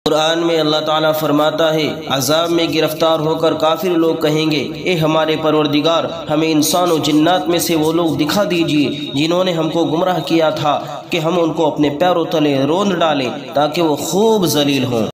कुरान में अल्लाह ताला फरमाता है, अजाब में गिरफ्तार होकर काफिर लोग कहेंगे, ए हमारे परवरदिगार, हमें इंसान और जिन्नात में से वो लोग दिखा दीजिए जिन्होंने हमको गुमराह किया था, कि हम उनको अपने पैरों तले रोंद डालें ताकि वो खूब जलील हों।